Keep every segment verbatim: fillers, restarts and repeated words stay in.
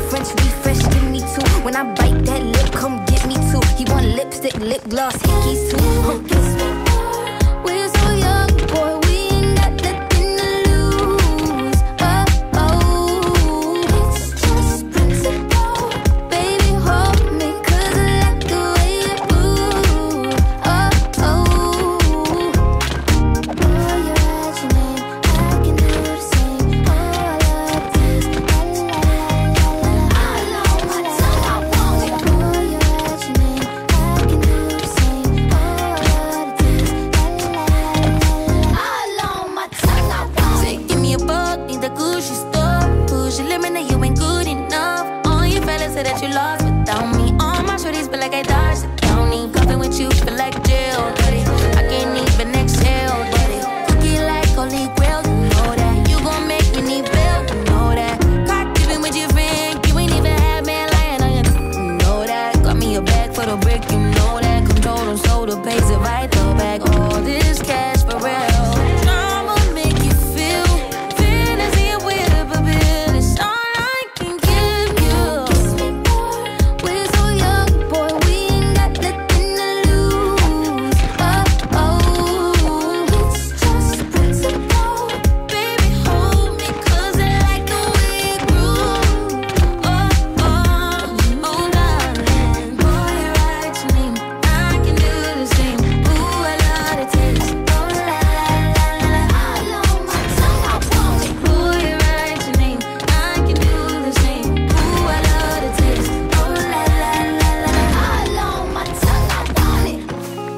French refresh, give me two. When I bite that lip, come get me two. He want lipstick, lip gloss, hickeys too. Huh. We're so young, boy, we ain't got nothing to lose. Oh, oh, it's just principle. Baby, hold me, cause I like the way you move. Oh, oh. Boy, you're at your name, I can do the same. Oh, I love this, la la la la la. I know my tongue, I want it. Boy, you're at your name, I can do the same. Oh, I love this, la la la la la. I know my tongue, I want it. Say, give me a buck, need the Gucci store. Push your limit, now you ain't good enough. All your fellas say that you lost without me. All my shorties feel like I dodged the county. Coughing with you, feel like jail, buddy. I can't even exhale, buddy. Cookie like holy grail, you know that. You gon' make me need bail, you know that. Caught dipping with your friend, you ain't even had man lying on you, you know that. Got me a bag for the brick, you know that. Control them, so the pays it right, the bag. All this cash for real. Drama make you feel fantasy and weird, but baby, it's all I can give you. Kiss me more, we're so young, boy, we ain't got nothing to lose. Oh, oh, it's just principle. Baby, hold me, cause I like the way you groove. Oh, oh, oh, darling. Boy, you're right, your name, I can do the same. Ooh, I love the taste. Oh, la, la, la, la. I know my tongue, I want it. Boy, you're right, your name, I can do the same. Ooh, I love the taste. Oh, la, la, la, la. I know my tongue, I want it.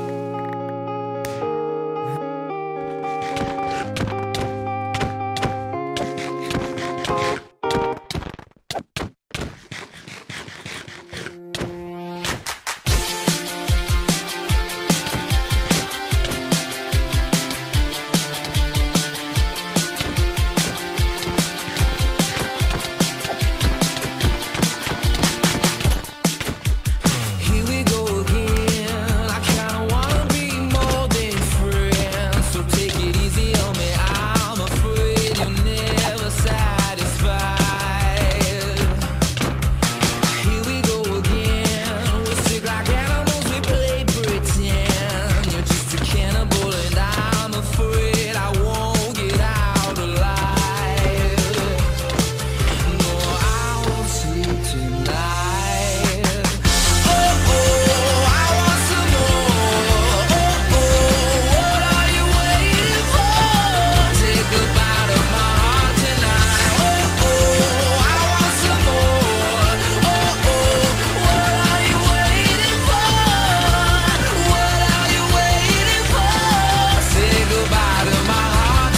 Here we go again. I kinda wanna be more than friends, so take it easy on me. I'm afraid you're never satisfied. Here we go again. We're sick like animals, we play pretend. You're just a cannibal, and I'm afraid I won't get out alive. No, I won't sleep tonight. Oh, oh, I want some more. Oh, oh, what are you waiting for? Take a bite of my heart tonight. Oh, oh, I want some more. Oh, oh, what are you waiting for? What are you waiting for? Say goodbye to my heart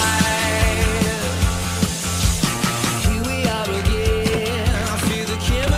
tonight. Here we are again. I feel the chemistry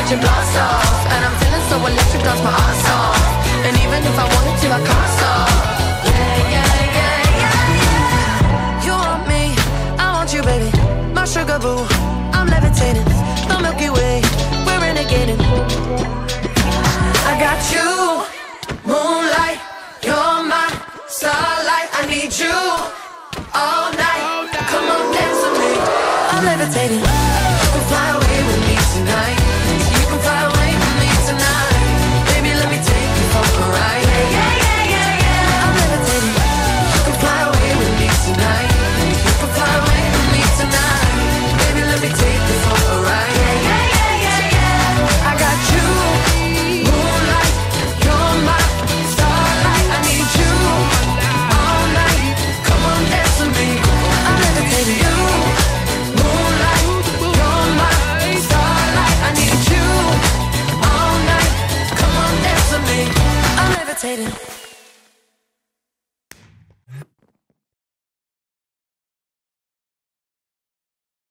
watch it blast off. And I'm feeling so electric, dance my ass off. And even if I wanted to, I can't stop. Yeah, yeah, yeah, yeah. You want me, I want you, baby. My sugar boo, I'm levitating. The Milky Way, we're renegading. I got you, moonlight, you're my starlight. I need you all night. Come on, dance with me. I'm levitating. You can fly away with me tonight. You can fly away with me tonight. Baby, let me take you for a ride. Yeah, yeah, yeah, yeah, yeah. I'm levitating. You can fly away with me tonight. You can fly away with me tonight. Baby, let me take you for a ride. Yeah, yeah, yeah, yeah, yeah. I got you, moonlight, you're my starlight. I need you all night. Come on, dance with me. I'm levitating. You, moonlight, you're my starlight. I need you all night. Come on, dance with me. I'm levitating.